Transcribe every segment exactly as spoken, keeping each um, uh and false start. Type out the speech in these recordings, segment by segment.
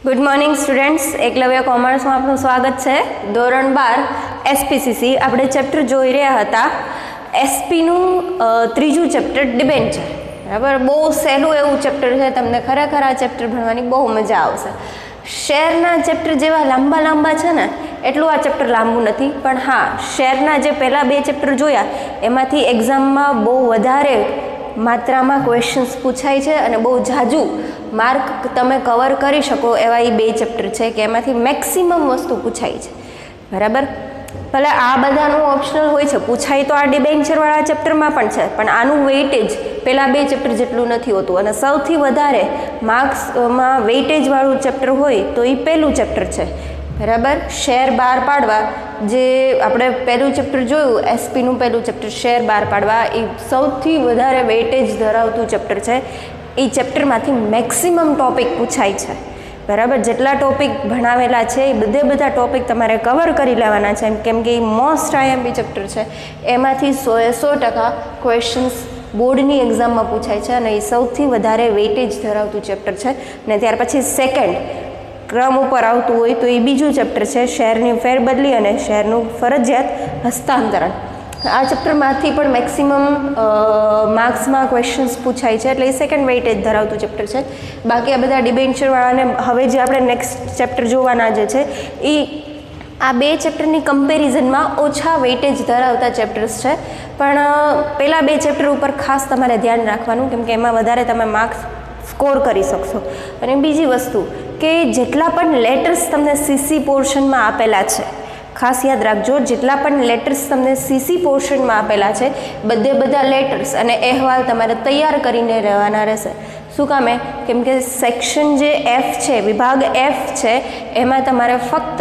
Good morning students, Eklavya commerce में आपનું સ્વાગત છે। ધોરણ બાર એસપીસીસી આપણે ચેપ્ટર જોઈ રહ્યા હતા। એસપી નું ત્રીજું ચેપ્ટર ડિબેન્ચર, બરાબર। બહુ સહેલું એવું ચેપ્ટર છે, તમને ખરેખર આ ચેપ્ટર ભણવાની બહુ મજા આવશે। શેરના ચેપ્ટર જેવા લાંબા લાંબા છે ને એટલું આ ચેપ્ટર લાંબુ નથી, પણ હા, શેરના જે પહેલા બે ચેપ્ટર જોયા એમાંથી એક્ઝામમાં બહુ વધારે માત્રામાં ક્વેશ્ચન્સ પૂછાય છે અને બહુ ઝાઝુ માર્ક તમે કવર કરી શકો એવા એ બે ચેપ્ટર છે કે એમાંથી મેક્સિમમ વસ્તુ પૂછાય છે, બરાબર। ભલે આ બધાનું ઓપ્શનલ હોય છે, પૂછાય તો આ ડિબેન્ચરવાળા ચેપ્ટરમાં પણ છે, પણ આનું વેઇટેજ પહેલાં બે ચેપ્ટર જેટલું નથી હોતું અને સૌથી વધારે માર્ક્સમાં વેઇટેજવાળું ચેપ્ટર હોય તો એ પહેલું ચેપ્ટર છે, બરાબર। શેર બહાર પાડવા, જે આપણે પહેલું ચેપ્ટર જોયું એસપીનું પહેલું ચેપ્ટર શેર બહાર પાડવા, એ સૌથી વધારે વેઇટેજ ધરાવતું ચેપ્ટર છે। એ ચેપ્ટરમાંથી મેક્સિમમ ટોપિક પૂછાય છે, બરાબર। જેટલા ટોપિક ભણાવેલા છે એ બધે બધા ટોપિક તમારે કવર કરી લેવાના છે, કેમ કે એ મોસ્ટ આઈએમપી ચેપ્ટર છે। એમાંથી સોએ સો ટકા ક્વેશ્ચન્સ બોર્ડની એક્ઝામમાં પૂછાય છે અને એ સૌથી વધારે વેઇટેજ ધરાવતું ચેપ્ટર છે। અને ત્યાર પછી સેકન્ડ ક્રમ ઉપર આવતું હોય તો એ બીજું ચેપ્ટર છે શેરની ફેરબદલી અને શેરનું ફરજિયાત હસ્તાંતરણ। આ ચેપ્ટરમાંથી પણ મેક્સિમમ માર્ક્સમાં ક્વેશ્ચન્સ પૂછાય છે, એટલે એ સેકન્ડ વેઇટેજ ધરાવતું ચેપ્ટર છે। બાકી આ બધા ડિબેન્ચરવાળાને હવે જે આપણે નેક્સ્ટ ચેપ્ટર જોવાના જે છે એ આ બે ચેપ્ટરની કમ્પેરિઝનમાં ઓછા વેઇટેજ ધરાવતા ચેપ્ટર્સ છે, પણ પહેલાં બે ચેપ્ટર ઉપર ખાસ તમારે ધ્યાન રાખવાનું, કેમ કે એમાં વધારે તમે માર્ક્સ સ્કોર કરી શકશો। અને બીજી વસ્તુ કે જેટલા પણ લેટર્સ તમને સીસી પોર્શનમાં આપેલા છે, ખાસ યાદ રાખજો, જેટલા પણ લેટર્સ તમને સીસી પોર્શનમાં આપેલા છે બધે બધા લેટર્સ અને અહેવાલ તમારે તૈયાર કરીને રહેવાના રહેશે। શું કામે? કેમ કે સેક્શન જે એફ છે, વિભાગ એફ છે, એમાં તમારે ફક્ત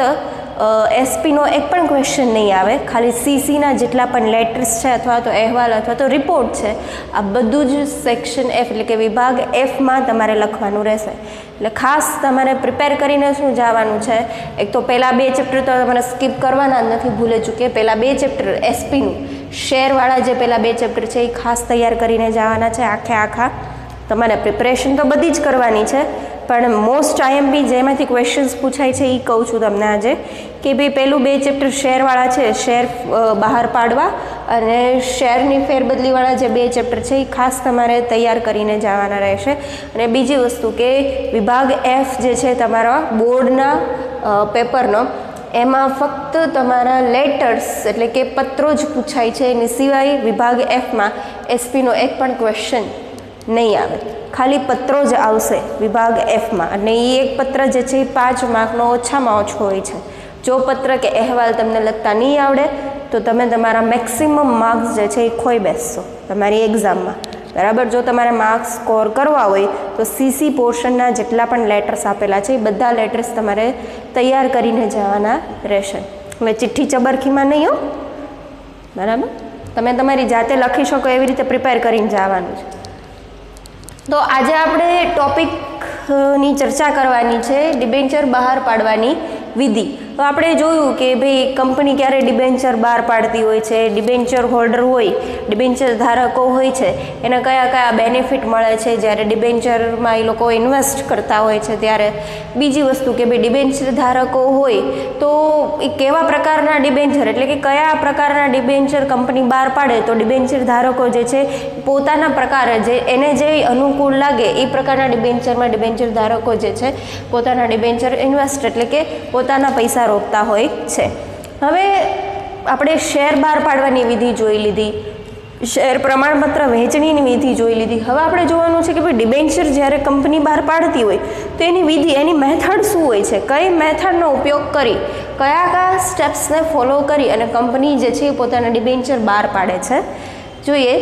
એસપીનો એક પણ ક્વેશ્ચન નહીં આવે, ખાલી સીસીના જેટલા પણ લેટર્સ છે અથવા તો અહેવાલ અથવા તો રિપોર્ટ છે, આ બધું જ સેક્શન એફ એટલે કે વિભાગ એફમાં તમારે લખવાનું રહેશે। એટલે ખાસ તમારે પ્રિપેર કરીને શું જવાનું છે, એક તો પહેલાં બે ચેપ્ટર તો તમારે સ્કીપ કરવાના જ નથી, ભૂલે ચૂકે। પહેલાં બે ચેપ્ટર એસપીનું શેરવાળા જે પહેલાં બે ચેપ્ટર છે એ ખાસ તૈયાર કરીને જવાના છે આખે આખા। તમારે પ્રિપરેશન તો બધી જ કરવાની છે, પણ મોસ્ટ આઈએમપી જેમાંથી ક્વેશ્ચન્સ પૂછાય છે એ કહું છું તમને આજે, કે ભાઈ પહેલું બે ચેપ્ટર શેરવાળા છે, શેર બહાર પાડવા અને શેરની ફેરબદલીવાળા જે બે ચેપ્ટર છે એ ખાસ તમારે તૈયાર કરીને જવાના રહેશે। અને બીજી વસ્તુ કે વિભાગ એફ જે છે તમારા બોર્ડના પેપરનો, એમાં ફક્ત તમારા લેટર્સ એટલે કે પત્રો જ પૂછાય છે, એની સિવાય વિભાગ એફમાં એસપીનો એક પણ ક્વેશ્ચન નહીં આવે, ખાલી પત્રો જ આવશે વિભાગ એફમાં। અને એ એક પત્ર જે છે એ પાંચ માર્કનો ઓછામાં ઓછો હોય છે। જો પત્ર કે અહેવાલ તમને લખતા નહીં આવડે તો તમે તમારા મેક્સિમમ માર્ક્સ જે છે એ ખોઈ બેસશો તમારી એક્ઝામમાં, બરાબર। જો તમારે માર્ક્સ સ્કોર કરવા હોય તો સીસી પોર્શનના જેટલા પણ લેટર્સ આપેલા છે એ બધા લેટર્સ તમારે તૈયાર કરીને જવાના રહેશે। હવે ચિઠ્ઠી ચબરખીમાં નહીં હો, બરાબર, તમે તમારી જાતે લખી શકો એવી રીતે પ્રિપેર કરીને જવાનું છે। તો આજે આપણે ટોપિકની ચર્ચા કરવાની છે ડિબેન્ચર બહાર પાડવાની વિધિ। તો આપણે જોયું કે ભાઈ કંપની ક્યારે ડિબેન્ચર બહાર પાડતી હોય છે, ડિબેન્ચર હોલ્ડર હોય, ડિબેન્ચર ધારકો હોય છે, એને કયા કયા બેનિફિટ મળે છે જ્યારે ડિબેન્ચરમાં એ લોકો ઇન્વેસ્ટ કરતા હોય છે ત્યારે। બીજી વસ્તુ કે ભાઈ ડિબેન્ચર ધારકો હોય તો એ કેવા પ્રકારના ડિબેન્ચર એટલે કે કયા પ્રકારના ડિબેન્ચર કંપની બહાર પાડે તો ડિબેન્ચર ધારકો જે છે પોતાના પ્રકારે જે એને જે અનુકૂળ લાગે એ પ્રકારના ડિબેન્ચરમાં ડિબેન્ચર ધારકો જે છે પોતાના ડિબેન્ચર ઇન્વેસ્ટ એટલે કે પોતાના પૈસા રોકતા હોય છે। હવે આપણે શેર બહાર પાડવાની વિધિ જોઈ લીધી, શેર પ્રમાણપત્ર વહેંચણીની વિધિ જોઈ લીધી। હવે આપણે જોવાનું છે કે ભાઈ ડિબેન્ચર જ્યારે કંપની બહાર પાડતી હોય તો એની વિધિ, એની મેથડ શું હોય છે, કઈ મેથડનો ઉપયોગ કરી, કયા કયા સ્ટેપ્સને ફોલો કરી અને કંપની જે છે એ પોતાના ડિબેન્ચર બહાર પાડે છે, જોઈએ।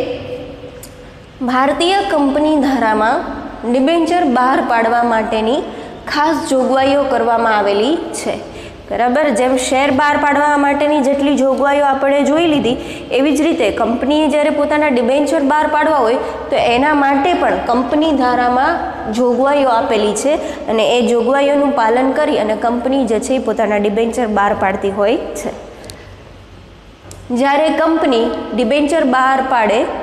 ભારતીય કંપની ધારામાં ડિબેન્ચર બહાર પાડવા માટેની ખાસ જોગવાઈઓ કરવામાં આવેલી છે, બરાબર। જેમ શેર બહાર પાડવા માટેની જેટલી જોગવાઈઓ આપણે જોઈ લીધી એવી જ રીતે કંપનીએ જ્યારે પોતાના ડિબેન્ચર બહાર પાડવા હોય તો એના માટે પણ કંપની ધારામાં જોગવાઈઓ આપેલી છે અને એ જોગવાઈઓનું પાલન કરી અને કંપની જે છે એ પોતાના ડિબેન્ચર બહાર પાડતી હોય છે। જ્યારે કંપની ડિબેન્ચર બહાર પાડે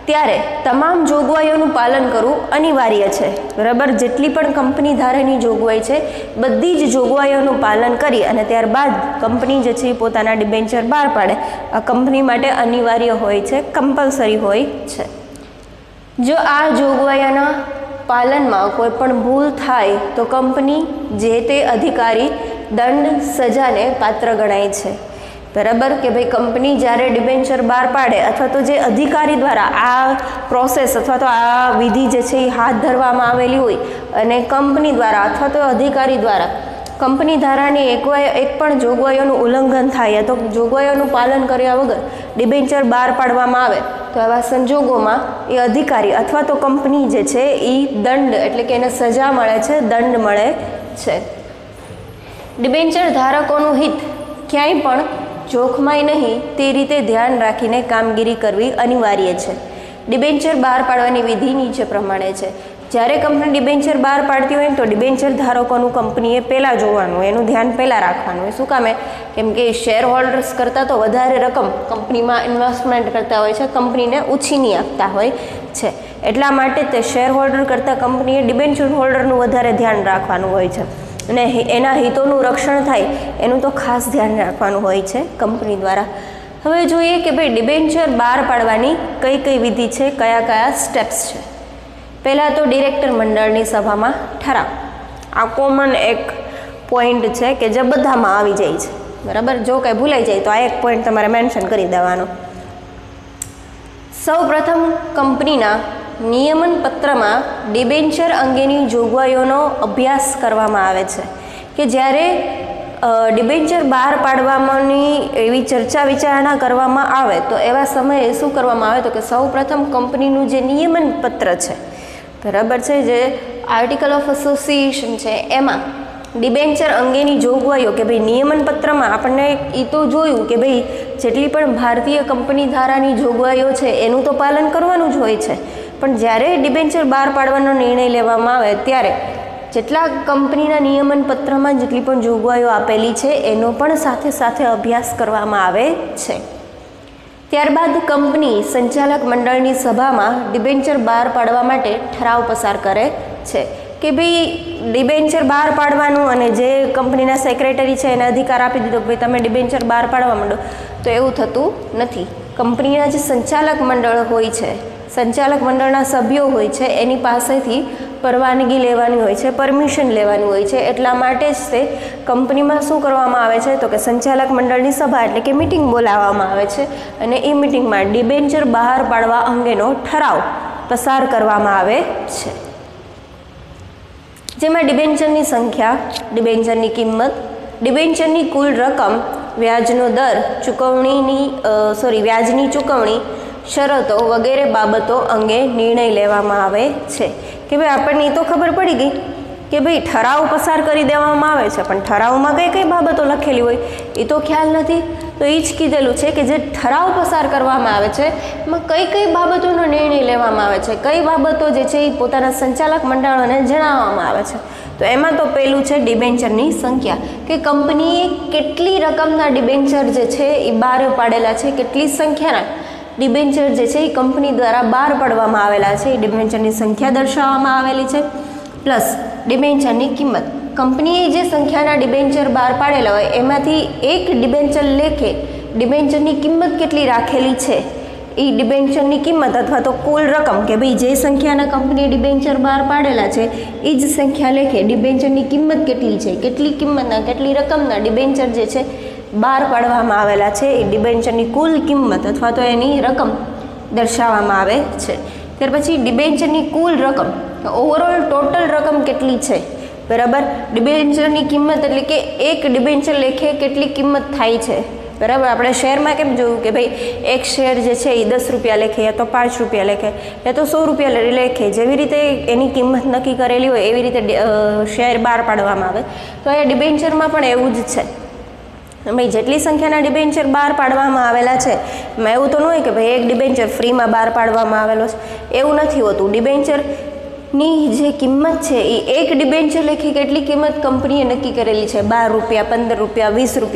ત્યારે તમામ જોગવાઈઓનું પાલન કરવું અનિવાર્ય છે, બરાબર. જેટલી પણ કંપની ધારાની જોગવાઈ છે બધી જ જોગવાઈઓનું પાલન કરી અને ત્યારબાદ કંપની જે છે એ પોતાના ડિબેન્ચર બહાર પાડે. આ કંપની માટે અનિવાર્ય હોય છે, કમ્પલસરી હોય છે. જો આ જોગવાઈઓના પાલનમાં કોઈ પણ ભૂલ થાય તો કંપની જે તે અધિકારી દંડ સજાને પાત્ર ગણાય છે, બરાબર. કે ભાઈ કંપની જ્યારે ડિબેન્ચર બહાર પાડે અથવા તો જે અધિકારી દ્વારા આ પ્રોસેસ અથવા તો આ વિધિ જે છે એ હાથ ધરવામાં આવેલી હોય અને કંપની દ્વારા અથવા તો અધિકારી દ્વારા કંપની ધારાની એક એક પણ જોગવાઈઓનું ઉલ્લંઘન થાય તો જોગવાઈઓનું પાલન કર્યા વગર ડિબેન્ચર બહાર પાડવામાં આવે તો આવા સંજોગોમાં એ અધિકારી અથવા તો કંપની જે છે એ દંડ એટલે કે એને સજા મળે છે, દંડ મળે છે. ડિબેન્ચર ધારકોનું હિત ક્યાંય પણ જોખમાય નહીં તે રીતે ધ્યાન રાખીને કામગીરી કરવી અનિવાર્ય છે. ડિબેન્ચર બહાર પાડવાની વિધિ નીચે પ્રમાણે છે. જ્યારે કંપની ડિબેન્ચર બહાર પાડતી હોય ને તો ડિબેન્ચર ધારકોનું કંપનીએ પહેલાં જોવાનું, એનું ધ્યાન પહેલાં રાખવાનું હોય. શું કામે? કેમ કે શેર હોલ્ડર્સ કરતાં તો વધારે રકમ કંપનીમાં ઇન્વેસ્ટમેન્ટ કરતા હોય છે, કંપનીને ઉછીની આપતા હોય છે. એટલા માટે તે શેર હોલ્ડર કરતાં કંપનીએ ડિબેન્ચર હોલ્ડરનું વધારે ધ્યાન રાખવાનું હોય છે અને એના હિતોનું રક્ષણ થાય એનું તો ખાસ ધ્યાન રાખવાનું હોય છે કંપની દ્વારા. હવે જોઈએ કે ભાઈ ડિબેન્ચર બહાર પાડવાની કઈ કઈ વિધિ છે, કયા કયા સ્ટેપ્સ છે. પહેલાં તો ડિરેક્ટર મંડળની સભામાં ઠરાવ. આ કોમન એક પોઈન્ટ છે કે જે બધામાં આવી જાય છે, બરાબર. જો કંઈ ભૂલાઈ જાય તો આ એક પોઈન્ટ તમારે મેન્શન કરી દેવાનો. સૌ પ્રથમ કંપનીના નિયમન પત્રમાં ડિબેન્ચર અંગેની જોગવાઈઓનો અભ્યાસ કરવામાં આવે છે કે જ્યારે ડિબેન્ચર બહાર પાડવાની એવી ચર્ચા વિચારણા કરવામાં આવે તો એવા સમયે શું કરવામાં આવે તો કે સૌ પ્રથમ કંપનીનું જે નિયમન પત્ર છે, બરાબર છે, જે આર્ટિકલ ઓફ એસોસિએશન છે એમાં ડિબેન્ચર અંગેની જોગવાઈઓ કે ભાઈ નિયમન પત્રમાં આપણને એ તો જોયું કે ભાઈ જેટલી પણ ભારતીય કંપની ધારાની જોગવાઈઓ છે એનું તો પાલન કરવાનું જ હોય છે, પણ જ્યારે ડિબેન્ચર બહાર પાડવાનો નિર્ણય લેવામાં આવે ત્યારે જેટલા કંપનીના નિયમન પત્રમાં જેટલી પણ જોગવાઈઓ આપેલી છે એનો પણ સાથે સાથે અભ્યાસ કરવામાં આવે છે. ત્યારબાદ કંપની સંચાલક મંડળની સભામાં ડિબેન્ચર બહાર પાડવા માટે ઠરાવ પસાર કરે છે કે ભાઈ ડિબેન્ચર બહાર પાડવાનું, અને જે કંપનીના સેક્રેટરી છે એને અધિકાર આપી દીધો કે ભાઈ તમે ડિબેન્ચર બહાર પાડવા માંડો, તો એવું થતું નથી. કંપનીના જે સંચાલક મંડળ હોય છે, સંચાલક મંડળના સભ્યો હોય છે એની પાસેથી પરવાનગી લેવાની હોય છે, પરમિશન લેવાની હોય છે. એટલા માટે જ તે કંપનીમાં શું કરવામાં આવે છે તો કે સંચાલક મંડળની સભા એટલે કે મિટિંગ બોલાવવામાં આવે છે અને એ મિટિંગમાં ડિબેન્ચર બહાર પાડવા અંગેનો ઠરાવ પસાર કરવામાં આવે છે, જેમાં ડિબેન્ચરની સંખ્યા, ડિબેન્ચરની કિંમત, ડિબેન્ચરની કુલ રકમ, વ્યાજનો દર, ચૂકવણીની સોરી વ્યાજની ચૂકવણી, શરતો વગેરે બાબતો અંગે નિર્ણય લેવામાં આવે છે. કે ભાઈ આપણને તો ખબર પડી ગઈ કે ભાઈ ઠરાવ પસાર કરી દેવામાં આવે છે, પણ ઠરાવમાં કઈ કઈ બાબતો લખેલી હોય એ તો ખ્યાલ નથી. તો એ જ કીધેલું છે કે જે ઠરાવ પસાર કરવામાં આવે છે એમાં કઈ કઈ બાબતોનો નિર્ણય લેવામાં આવે છે, કઈ બાબતો જે છે એ પોતાના સંચાલક મંડળોને જણાવવામાં આવે છે. તો એમાં તો પહેલું છે ડિબેન્ચરની સંખ્યા, કે કંપનીએ કેટલી રકમના ડિબેન્ચર જે છે એ બહાર પાડેલા છે, કેટલી સંખ્યાના ડિબેન્ચર જે છે એ કંપની દ્વારા બહાર પાડવામાં આવેલા છે, એ ડિબેન્ચરની સંખ્યા દર્શાવવામાં આવેલી છે. પ્લસ ડિબેન્ચરની કિંમત, કંપનીએ જે સંખ્યાના ડિબેન્ચર બહાર પાડેલા હોય એમાંથી એક ડિબેન્ચર લેખે ડિબેન્ચરની કિંમત કેટલી રાખેલી છે એ ડિબેન્ચરની કિંમત અથવા તો કુલ રકમ, કે ભાઈ જે સંખ્યાના કંપનીએ ડિબેન્ચર બહાર પાડેલા છે એ જ સંખ્યા લેખે ડિબેન્ચરની કિંમત કેટલી છે, કેટલી કિંમતના કેટલી રકમના ડિબેન્ચર જે છે બહાર પાડવામાં આવેલા છે એ ડિબેન્ચરની કુલ કિંમત અથવા તો એની રકમ દર્શાવવામાં આવે છે. ત્યાર પછી ડિબેન્ચરની કુલ રકમ, ઓવરઓલ ટોટલ રકમ કેટલી છે, બરાબર. ડિબેન્ચરની કિંમત એટલે કે એક ડિબેન્ચર લેખે કેટલી કિંમત થાય છે, બરાબર. આપણે શેરમાં કેમ જોયું કે ભાઈ એક શેર જે છે એ દસ રૂપિયા લેખે, યા તો પાંચ રૂપિયા લેખે, યા તો સો રૂપિયા લેખે, જેવી રીતે એની કિંમત નક્કી કરેલી હોય એવી રીતે શેર બહાર પાડવામાં આવે. તો અહીંયા ડિબેન્ચરમાં પણ એવું જ છે. ભાઈ જેટલી સંખ્યાના ડિબેન્ચર બહાર પાડવામાં આવેલા છે એમાં એવું તો ન હોય કે ભાઈ એક ડિબેન્ચર ફ્રીમાં બહાર પાડવામાં આવેલો છે, એવું નથી હોતું. ડિબેન્ચરની જે કિંમત છે એ એક ડિબેન્ચર લેખી કેટલી કિંમત કંપનીએ નક્કી કરેલી છે, બાર રૂપિયા, પંદર રૂપિયા, વીસ રૂપિયા,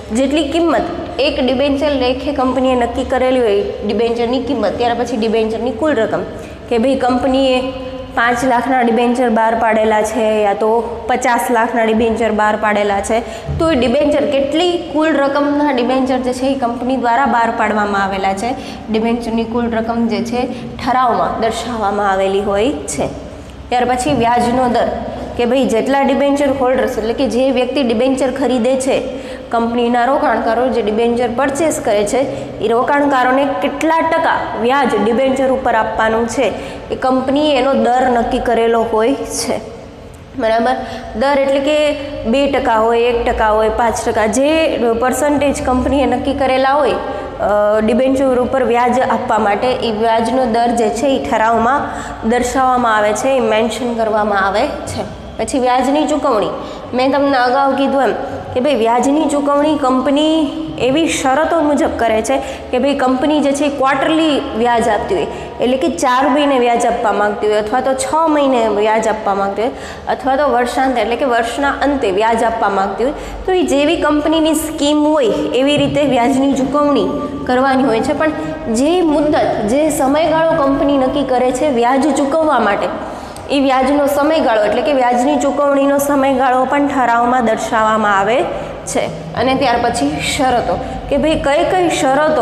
જેટલી કિંમત એક ડિબેન્ચર લેખે કંપનીએ નક્કી કરેલી હોય ડિબેન્ચરની કિંમત, ત્યાર પછી ડિબેન્ચરની કુલ રકમ કે ભાઈ કંપનીએ પાંચ લાખના ડિબેન્ચર બહાર પાડેલા છે યા તો પચાસ લાખના ડિબેન્ચર બહાર પાડેલા છે, તો એ ડિબેન્ચર કેટલી કુલ રકમના ડિબેન્ચર જે છે એ કંપની દ્વારા બહાર પાડવામાં આવેલા છે, ડિબેન્ચરની કુલ રકમ જે છે ઠરાવમાં દર્શાવવામાં આવેલી હોય છે. ત્યાર પછી વ્યાજનો દર કે ભાઈ જેટલા ડિબેન્ચર હોલ્ડર્સ એટલે કે જે વ્યક્તિ ડિબેન્ચર ખરીદે છે, કંપનીના રોકાણકારો જે ડિબેન્ચર પરચેસ કરે છે એ રોકાણકારોને કેટલા ટકા વ્યાજ ડિબેન્ચર ઉપર આપવાનું છે એ કંપનીએ એનો દર નક્કી કરેલો હોય છે. બરાબર, દર એટલે કે બે ટકા હોય, એક ટકા હોય, પાંચ ટકા જે પર્સન્ટેજ કંપનીએ નક્કી કરેલા હોય ડિબેન્ચર ઉપર વ્યાજ આપવા માટે, એ વ્યાજનો દર જે છે એ ઠરાવમાં દર્શાવવામાં આવે છે, એ મેન્શન કરવામાં આવે છે. પછી વ્યાજની ચૂકવણી, મેં તમને અગાઉ કીધું એમ કે ભાઈ વ્યાજની ચૂકવણી કંપની એવી શરતો મુજબ કરે છે કે ભાઈ કંપની જે છે એ ક્વાર્ટરલી વ્યાજ આપતી હોય, એટલે કે ચાર મહિને વ્યાજ આપવા માગતી હોય અથવા તો છ મહિને વ્યાજ આપવા માગતી હોય અથવા તો વર્ષાંતે એટલે કે વર્ષના અંતે વ્યાજ આપવા માગતી હોય, તો એ જેવી કંપનીની સ્કીમ હોય એવી રીતે વ્યાજની ચૂકવણી કરવાની હોય છે. પણ જે મુદ્દત, જે સમયગાળો કંપની નક્કી કરે છે વ્યાજ ચૂકવવા માટે, એ વ્યાજનો સમયગાળો એટલે કે વ્યાજની ચૂકવણીનો સમયગાળો પણ ઠરાવમાં દર્શાવવામાં આવે છે. અને ત્યાર પછી શરતો કે ભાઈ કઈ કઈ શરતો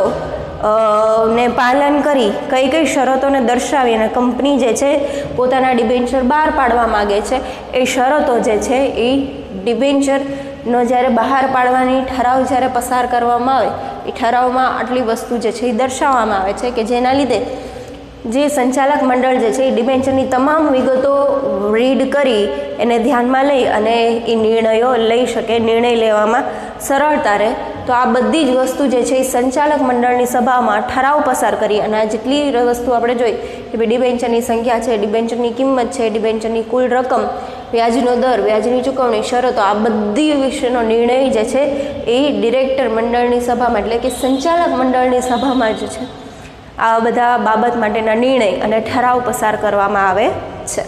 ને પાલન કરી, કઈ કઈ શરતોને દર્શાવી અને કંપની જે છે પોતાના ડિબેન્ચર બહાર પાડવા માગે છે, એ શરતો જે છે એ ડિબેન્ચરનો જ્યારે બહાર પાડવાની ઠરાવ જ્યારે પસાર કરવામાં આવે એ ઠરાવમાં આટલી વસ્તુ જે છે એ દર્શાવવામાં આવે છે કે જેના લીધે જે સંચાલક મંડળ જે છે એ ડિબેન્ચરની તમામ વિગતો રીડ કરી એને ધ્યાનમાં લઈ અને એ નિર્ણયો લઈ શકે, નિર્ણય લેવામાં સરળતા રહે. તો આ બધી જ વસ્તુ જે છે એ સંચાલક મંડળની સભામાં ઠરાવ પસાર કરી અને આ જેટલી વસ્તુ આપણે જોઈ કે ભાઈ ડિબેન્ચરની સંખ્યા છે, ડિબેન્ચરની કિંમત છે, ડિબેન્ચરની કુલ રકમ, વ્યાજનો દર, વ્યાજની ચૂકવણી, શરતો, આ બધી વિશેનો નિર્ણય જે છે એ ડિરેક્ટર મંડળની સભામાં એટલે કે સંચાલક મંડળની સભામાં જ છે આ બધા બાબત માટેના નિર્ણય અને ઠરાવ પસાર કરવામાં આવે છે.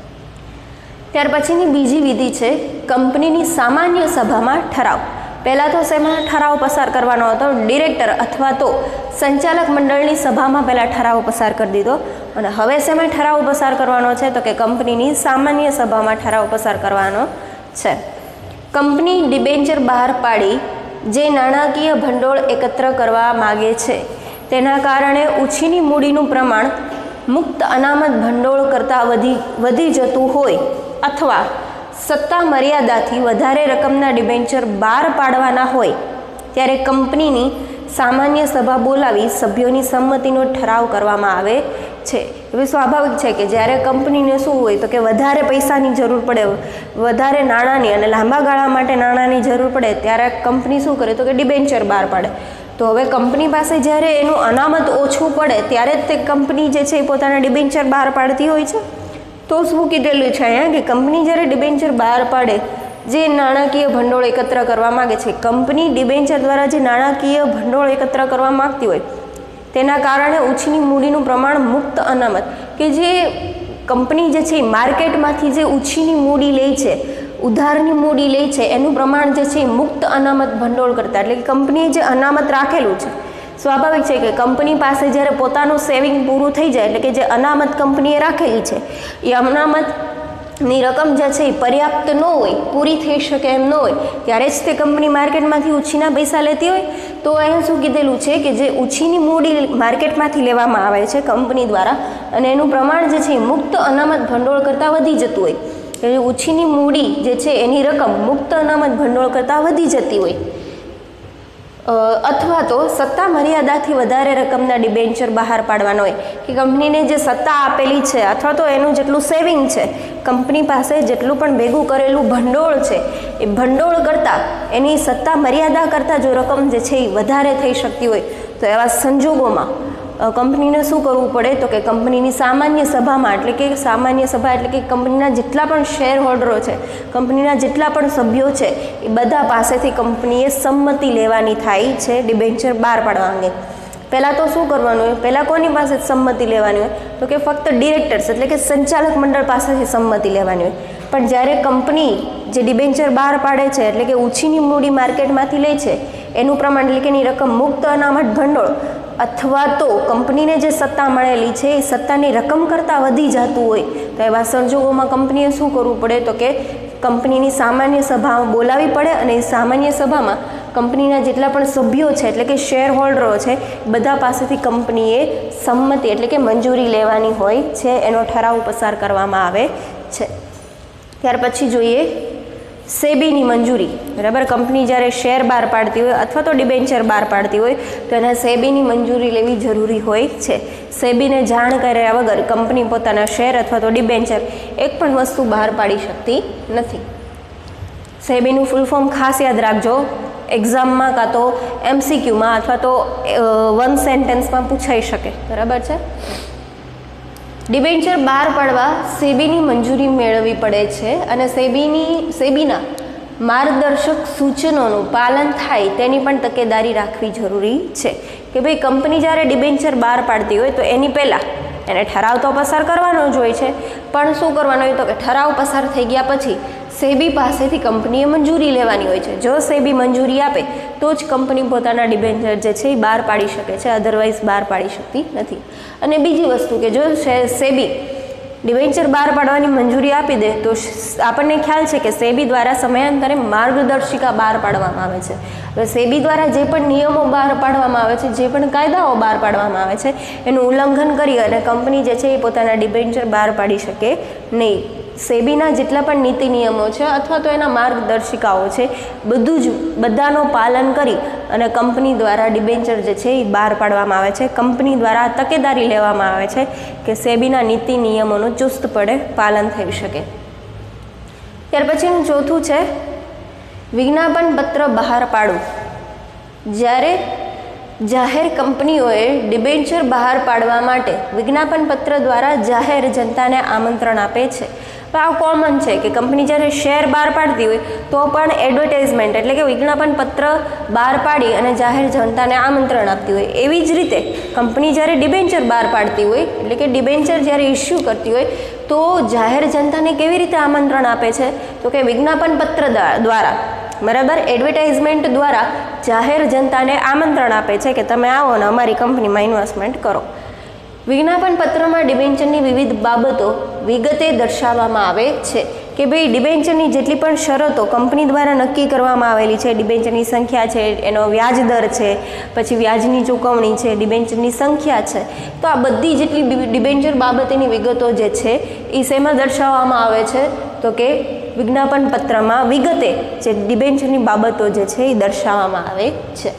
ત્યાર પછીની બીજી વિધિ છે કંપનીની સામાન્ય સભામાં ઠરાવ. પહેલાં તો શેમાં ઠરાવ પસાર કરવાનો હતો? ડિરેક્ટર અથવા તો સંચાલક મંડળની સભામાં પહેલાં ઠરાવ પસાર કરી દીધો, અને હવે શેમાં ઠરાવ પસાર કરવાનો છે? તો કે કંપનીની સામાન્ય સભામાં ઠરાવ પસાર કરવાનો છે. કંપની ડિબેન્ચર બહાર પાડી જે નાણાકીય ભંડોળ એકત્ર કરવા માગે છે તેના કારણે ઉછીની મૂડીનું પ્રમાણ મુક્ત અનામત ભંડોળ કરતાં વધી વધી જતું હોય અથવા સત્તા મર્યાદાથી વધારે રકમના ડિબેન્ચર બહાર પાડવાના હોય ત્યારે કંપનીની સામાન્ય સભા બોલાવી સભ્યોની સંમતિનો ઠરાવ કરવામાં આવે છે. હવે સ્વાભાવિક છે કે જ્યારે કંપનીને શું હોય તો કે વધારે પૈસાની જરૂર પડે, વધારે નાણાંની અને લાંબા ગાળા માટે નાણાંની જરૂર પડે ત્યારે કંપની શું કરે તો કે ડિબેન્ચર બહાર પાડે. તો હવે કંપની પાસે જ્યારે એનું અનામત ઓછું પડે ત્યારે જ તે કંપની જે છે એ પોતાના ડિબેન્ચર બહાર પાડતી હોય છે. તો શું કીધેલું છે અહીંયા કે કંપની જ્યારે ડિબેન્ચર બહાર પાડે જે નાણાકીય ભંડોળ એકત્ર કરવા માગે છે, કંપની ડિબેન્ચર દ્વારા જે નાણાકીય ભંડોળ એકત્ર કરવા માગતી હોય તેના કારણે ઉછીની મૂડીનું પ્રમાણ મુક્ત અનામત કે જે કંપની જે છે માર્કેટમાંથી જે ઉછીની મૂડી લે છે, ઉધારની મૂડી લે છે, એનું પ્રમાણ જે છે મુક્ત અનામત ભંડોળ કરતાં એટલે કે કંપનીએ જે અનામત રાખેલું છે, સ્વાભાવિક છે કે કંપની પાસે જ્યારે પોતાનું સેવિંગ પૂરું થઈ જાય એટલે કે જે અનામત કંપનીએ રાખેલી છે એ અનામતની રકમ જે છે એ પર્યાપ્ત ન હોય, પૂરી થઈ શકે એમ ન હોય ત્યારે જ તે કંપની માર્કેટમાંથી ઉછીના પૈસા લેતી હોય. તો અહીંયા શું કીધેલું છે કે જે ઉછીની મૂડી માર્કેટમાંથી લેવામાં આવે છે કંપની દ્વારા અને એનું પ્રમાણ જે છે એ મુક્ત અનામત ભંડોળ કરતાં વધી જતું હોય, એટલે ઉછીની મૂડી જે છે એની રકમ મુક્ત અનામત ભંડોળ કરતાં વધી જતી હોય અથવા તો સત્તા મર્યાદાથી વધારે રકમના ડિબેન્ચર બહાર પાડવાનો હોય કે કંપનીને જે સત્તા આપેલી છે અથવા તો એનું જેટલું સેવિંગ છે, કંપની પાસે જેટલું પણ ભેગું કરેલું ભંડોળ છે એ ભંડોળ કરતાં એની સત્તા મર્યાદા કરતાં જો રકમ જે છે એ વધારે થઈ શકતી હોય તો એવા સંજોગોમાં કંપનીને શું કરવું પડે તો કે કંપનીની સામાન્ય સભામાં એટલે કે સામાન્ય સભા એટલે કે કંપનીના જેટલા પણ શેર હોલ્ડરો છે, કંપનીના જેટલા પણ સભ્યો છે એ બધા પાસેથી કંપનીએ સંમતિ લેવાની થાય છે ડિબેન્ચર બહાર પાડવા અંગે. પહેલાં તો શું કરવાનું હોય? પહેલાં કોની પાસે સંમતિ લેવાની હોય તો કે ફક્ત ડિરેક્ટર્સ એટલે કે સંચાલક મંડળ પાસેથી સંમતિ લેવાની હોય. પણ જ્યારે કંપની જે ડિબેન્ચર બહાર પાડે છે એટલે કે ઉછીની મૂડી માર્કેટમાંથી લે છે એનું પ્રમાણ એટલે કે એની રકમ મુક્ત અનામત ભંડોળ અથવા તો કંપનીને જે સત્તા મળેલી છે એ સત્તાની રકમ કરતાં વધી જતું હોય તો એવા સંજોગોમાં કંપનીએ શું કરવું પડે તો કે કંપનીની સામાન્ય સભામાં બોલાવી પડે અને એ સામાન્ય સભામાં કંપનીના જેટલા પણ સભ્યો છે એટલે કે શેર હોલ્ડરો છે બધા પાસેથી કંપનીએ સંમતિ એટલે કે મંજૂરી લેવાની હોય છે, એનો ઠરાવ પસાર કરવામાં આવે છે. ત્યાર પછી જોઈએ સેબીની મંજૂરી. બરાબર, કંપની જ્યારે શેર બહાર પાડતી હોય અથવા તો ડિબેન્ચર બહાર પાડતી હોય તો એને સેબીની મંજૂરી લેવી જરૂરી હોય છે. સેબીને જાણ કર્યા વગર કંપની પોતાના શેર અથવા તો ડિબેન્ચર એક પણ વસ્તુ બહાર પાડી શકતી નથી. સેબીનું ફૂલ ફોર્મ ખાસ યાદ રાખજો, એક્ઝામમાં કાં તો એમસીક્યુમાં અથવા તો વન સેન્ટેન્સમાં પૂછાઈ શકે. બરાબર છે. ડિબેન્ચર બહાર પાડવા સેબીની મંજૂરી મેળવવી પડે છે અને સેબીની સેબીના માર્ગદર્શક સૂચનોનું પાલન થાય તેની પણ તકેદારી રાખવી જરૂરી છે કે ભાઈ કંપની જ્યારે ડિબેન્ચર બહાર પાડતી હોય તો એની પહેલાં એને ઠરાવ તો પસાર કરવાનો જ હોય છે, પણ શું કરવાનું હોય તો કે ઠરાવ પસાર થઈ ગયા પછી સેબી પાસેથી કંપનીએ મંજૂરી લેવાની હોય છે. જો સેબી મંજૂરી આપે તો જ કંપની પોતાના ડિબેન્ચર જે છે એ બહાર પાડી શકે છે, અધરવાઇઝ બહાર પાડી શકતી નથી. અને બીજી વસ્તુ કે જો સેબી ડિબેન્ચર બહાર પાડવાની મંજૂરી આપી દે તો આપણને ખ્યાલ છે કે સેબી દ્વારા સમયાંતરે માર્ગદર્શિકા બહાર પાડવામાં આવે છે. હવે સેબી દ્વારા જે પણ નિયમો બહાર પાડવામાં આવે છે, જે પણ કાયદાઓ બહાર પાડવામાં આવે છે એનું ઉલ્લંઘન કરી અને કંપની જે છે એ પોતાના ડિબેન્ચર બહાર પાડી શકે નહીં. સેબીના જેટલા પણ નીતિ નિયમો છે અથવા તો એના માર્ગદર્શિકાઓ છે બધું જ બધાનો પાલન કરી અને કંપની દ્વારા ડિબેન્ચર જે છે એ બહાર પાડવામાં આવે છે. કંપની દ્વારા તકેદારી લેવામાં આવે છે કે સેબીના નીતિ નિયમોનું ચુસ્તપણે પાલન થઈ શકે. ત્યાર પછીનું ચોથું છે વિજ્ઞાપન પત્ર બહાર પાડવું. જ્યારે જાહેર કંપનીઓએ ડિબેન્ચર બહાર પાડવા માટે વિજ્ઞાપન પત્ર દ્વારા જાહેર જનતાને આમંત્રણ આપે છે. તો આ કોમન છે કે કંપની જ્યારે શેર બહાર પાડતી હોય તો પણ એડવર્ટાઇઝમેન્ટ એટલે કે વિજ્ઞાપન પત્ર બહાર પાડી અને જાહેર જનતાને આમંત્રણ આપતી હોય. એવી જ રીતે કંપની જ્યારે ડિબેન્ચર બહાર પાડતી હોય એટલે કે ડિબેન્ચર જ્યારે ઇસ્યુ કરતી હોય તો જાહેર જનતાને કેવી રીતે આમંત્રણ આપે છે તો કે વિજ્ઞાપન પત્ર દ્વારા, બરાબર, એડવર્ટાઇઝમેન્ટ દ્વારા જાહેર જનતાને આમંત્રણ આપે છે કે તમે આવો ને અમારી કંપનીમાં ઇન્વેસ્ટમેન્ટ કરો. વિજ્ઞાપન પત્રમાં ડિબેન્ચરની વિવિધ બાબતો વિગતે દર્શાવવામાં આવે છે કે ભાઈ ડિબેન્ચરની જેટલી પણ શરતો કંપની દ્વારા નક્કી કરવામાં આવેલી છે, ડિબેન્ચરની સંખ્યા છે, એનો વ્યાજ દર છે, પછી વ્યાજની ચૂકવણી છે, ડિબેન્ચરની સંખ્યા છે, તો આ બધી જેટલી ડિબેન્ચર બાબતેની વિગતો જે છે એ શેમાં દર્શાવવામાં આવે છે તો કે વિજ્ઞાપન પત્રમાં વિગતે જે ડિબેન્ચરની બાબતો જે છે એ દર્શાવવામાં આવે છે.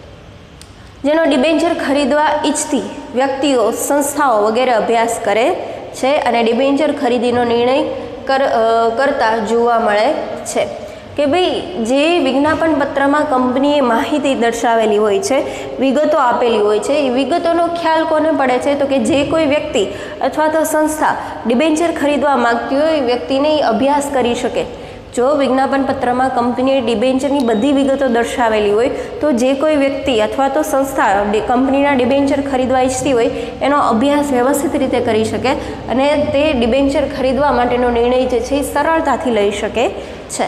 જેનો ડિબેન્ચર ખરીદવા ઈચ્છતી વ્યક્તિઓ, સંસ્થાઓ વગેરે અભ્યાસ કરે છે અને ડિબેન્ચર ખરીદીનો નિર્ણય કર કરતા જોવા મળે છે કે ભાઈ જે વિજ્ઞાપન પત્રમાં કંપનીએ માહિતી દર્શાવેલી હોય છે, વિગતો આપેલી હોય છે, એ વિગતોનો ખ્યાલ કોને પડે છે તો કે જે કોઈ વ્યક્તિ અથવા તો સંસ્થા ડિબેન્ચર ખરીદવા માગતી હોય એ વ્યક્તિને અભ્યાસ કરી શકે. જો વિજ્ઞાપન પત્રમાં કંપનીએ ડિબેન્ચરની બધી વિગતો દર્શાવેલી હોય તો જે કોઈ વ્યક્તિ અથવા તો સંસ્થા કંપનીના ડિબેન્ચર ખરીદવા ઈચ્છતી હોય એનો અભ્યાસ વ્યવસ્થિત રીતે કરી શકે અને તે ડિબેન્ચર ખરીદવા માટેનો નિર્ણય જે છે એ સરળતાથી લઈ શકે છે.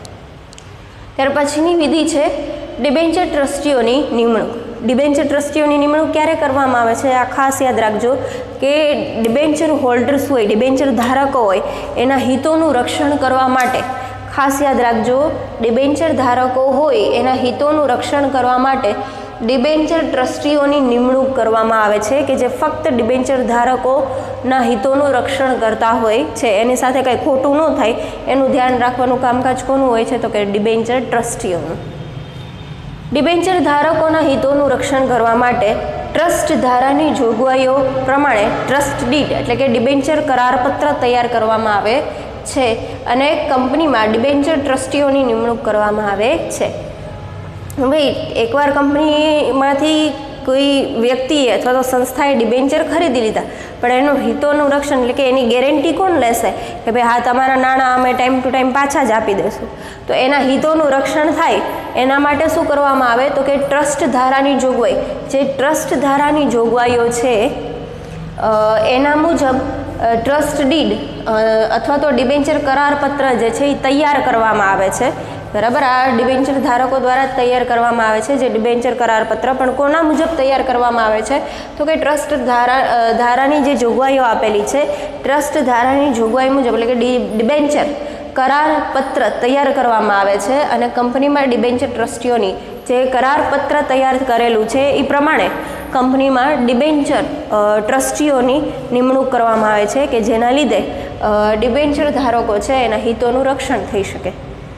ત્યાર પછીની વિધિ છે ડિબેન્ચર ટ્રસ્ટીઓની નિમણૂક. ડિબેન્ચર ટ્રસ્ટીઓની નિમણૂક ક્યારે કરવામાં આવે છે આ ખાસ યાદ રાખજો કે ડિબેન્ચર હોલ્ડર્સ હોય, ડિબેન્ચર ધારકો હોય, એના હિતોનું રક્ષણ કરવા માટે ખાસ યાદ રાખજો ડિબેન્ચર ધારકો હોય એના હિતોનું રક્ષણ કરવા માટે ડિબેન્ચર ટ્રસ્ટીઓની નિમણૂક કરવામાં આવે છે કે જે ફક્ત ડિબેન્ચર ધારકોના હિતોનું રક્ષણ કરતા હોય છે. એની સાથે કંઈ ખોટું ન થાય એનું ધ્યાન રાખવાનું કામકાજ કોનું હોય છે તો કે ડિબેન્ચર ટ્રસ્ટીઓનું. ડિબેન્ચર ધારકોના હિતોનું રક્ષણ કરવા માટે ટ્રસ્ટ ધારાની જોગવાઈઓ પ્રમાણે ટ્રસ્ટ ડીડ એટલે કે ડિબેન્ચર કરારપત્ર તૈયાર કરવામાં આવે છે અને કંપનીમાં ડિબેન્ચર ટ્રસ્ટીઓની નિમણૂક કરવામાં આવે છે. ભાઈ એકવાર કંપનીમાંથી કોઈ વ્યક્તિએ અથવા તો સંસ્થાએ ડિબેન્ચર ખરીદી લીધા પણ એનું હિતોનું રક્ષણ એટલે કે એની ગેરંટી કોણ લેશે કે ભાઈ હા તમારા નાણાં અમે ટાઈમ ટુ ટાઈમ પાછા જ આપી દઈશું. તો એના હિતોનું રક્ષણ થાય એના માટે શું કરવામાં આવે તો કે ટ્રસ્ટ ધારાની જોગવાઈ, જે ટ્રસ્ટ ધારાની જોગવાઈઓ છે એના મુજબ ટ્રસ્ટ ડીડ અથવા તો ડિબેન્ચર કરારપત્ર જે છે એ તૈયાર કરવામાં આવે છે, બરાબર. આ ડિબેન્ચર ધારકો દ્વારા તૈયાર કરવામાં આવે છે જે ડિબેન્ચર કરારપત્ર, પણ કોના મુજબ તૈયાર કરવામાં આવે છે તો કે ટ્રસ્ટ ધારા ધારાની જે જોગવાઈઓ આપેલી છે, ટ્રસ્ટ ધારાની જોગવાઈ મુજબ એટલે કે ડિબેન્ચર કરારપત્ર તૈયાર કરવામાં આવે છે અને કંપનીમાં ડિબેન્ચર ટ્રસ્ટીઓની જે કરારપત્ર તૈયાર કરેલું છે એ પ્રમાણે કંપનીમાં ડિબેન્ચર ટ્રસ્ટીઓની નિમણૂક કરવામાં આવે છે કે જેના લીધે ડિબેન્ચર ધારકો છે એના હિતોનું રક્ષણ થઈ શકે.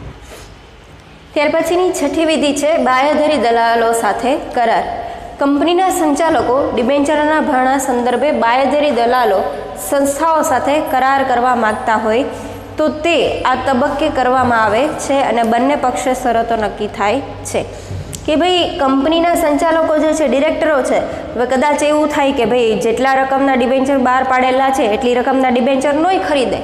ત્યાર પછીની છઠ્ઠી વિધિ છે બાંયધરી દલાલો સાથે કરાર. કંપનીના સંચાલકો ડિબેન્ચરના ભરણા સંદર્ભે બાંયધરી દલાલો સંસ્થાઓ સાથે કરાર કરવા માગતા હોય તો તે આ તબક્કે કરવામાં આવે છે અને બંને પક્ષે શરતો નક્કી થાય છે કે ભાઈ કંપનીના સંચાલકો જે છે, ડિરેક્ટરો છે, હવે કદાચ એવું થાય કે ભાઈ જેટલા રકમના ડિબેન્ચર બહાર પાડેલા છે એટલી રકમના ડિબેન્ચર નોય ખરીદે,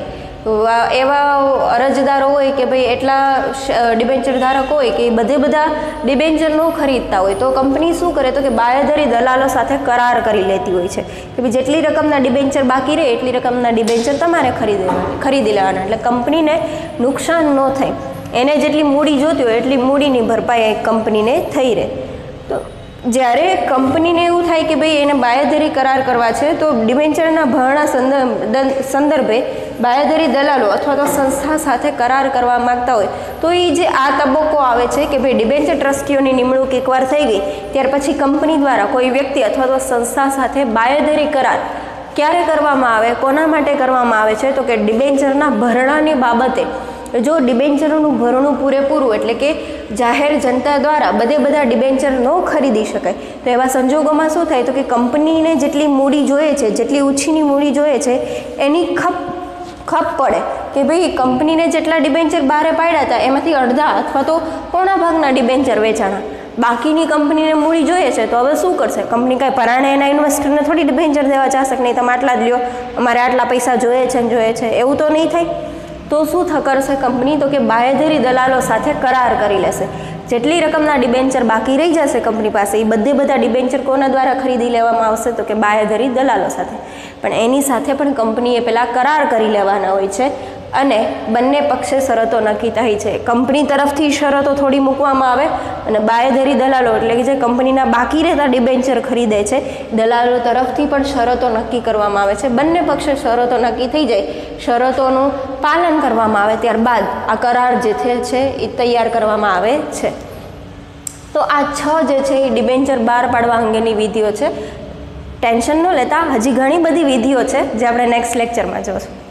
એવા અરજદારો હોય કે ભાઈ એટલા ડિબેન્ચર ધારકો હોય કે બધે બધા ડિબેન્ચર ન ખરીદતા હોય તો કંપની શું કરે તો કે બાંયધરી દલાલો સાથે કરાર કરી લેતી હોય છે કે ભાઈ જેટલી રકમના ડિબેન્ચર બાકી રહે એટલી રકમના ડિબેન્ચર તમારે ખરીદી ખરીદી લેવાના, એટલે કંપનીને નુકસાન ન થાય, એને જેટલી મૂડી જોતી હોય એટલી મૂડીની ભરપાઈ કંપનીને થઈ રહે. તો જ્યારે કંપનીને એવું થાય કે ભાઈ એને બાંયધરી કરાર કરવા છે તો ડિબેન્ચરના ભરણા સંદર્ભે બાંયધરી દલાલો અથવા તો સંસ્થા સાથે કરાર કરવા માગતા હોય તો એ જે આ તબક્કો આવે છે કે ભાઈ ડિબેન્ચર ટ્રસ્ટીઓની નિમણૂક એકવાર થઈ ગઈ ત્યાર પછી કંપની દ્વારા કોઈ વ્યક્તિ અથવા તો સંસ્થા સાથે બાંયધરી કરાર ક્યારે કરવામાં આવે, કોના માટે કરવામાં આવે છે તો કે ડિબેન્ચરના ભરણાની બાબતે. જો ડિબેન્ચરોનું ભરણું પૂરેપૂરું એટલે કે જાહેર જનતા દ્વારા બધે બધા ડિબેન્ચર ન ખરીદી શકાય તો એવા સંજોગોમાં શું થાય તો કે કંપનીને જેટલી મૂડી જોઈએ છે, જેટલી ઓછીની મૂડી જોઈએ છે એની ખપ ખપ પડે કે ભાઈ કંપનીને જેટલા ડિબેન્ચર બહાર પાડ્યા હતા એમાંથી અડધા અથવા તો પોણા ભાગના ડિબેન્ચર વેચાણા, બાકીની કંપનીને મૂડી જોઈએ છે તો હવે શું કરશે કંપની? કાંઈ પરાણે એના ઇન્વેસ્ટરને થોડી ડિબેન્ચર દેવા ચાહશે કે નહીં તમે આટલા જ લ્યો, અમારે આટલા પૈસા જોઈએ છે ને જોઈએ છે, એવું તો નહીં થાય. તો શું કરશે કંપની તો કે બાંયધરી દલાલો સાથે કરાર કરી લેશે. જેટલી રકમના ડિબેન્ચર બાકી રહી જશે કંપની પાસે એ બધે બધા ડિબેન્ચર કોના દ્વારા ખરીદી લેવામાં આવશે તો કે બાંયધરી દલાલો સાથે. પણ એની સાથે પણ કંપનીએ પહેલાં કરાર કરી લેવાના હોય છે અને બંને પક્ષે શરતો નક્કી થાય છે. કંપની તરફથી શરતો થોડી મૂકવામાં આવે અને બાંયધરી દલાલો એટલે કે જે કંપનીના બાકી રહેતા ડિબેન્ચર ખરીદે છે દલાલો તરફથી પણ શરતો નક્કી કરવામાં આવે છે. બંને પક્ષે શરતો નક્કી થઈ જાય, શરતોનું પાલન કરવામાં આવે ત્યારબાદ આ કરાર જે છે એ તૈયાર કરવામાં આવે છે. તો આ છ જે છે એ ડિબેન્ચર બહાર પાડવા અંગેની વિધિઓ છે. ટેન્શન ન લેતા, હજી ઘણી બધી વિધિઓ છે જે આપણે નેક્સ્ટ લેક્ચરમાં જોઈશું.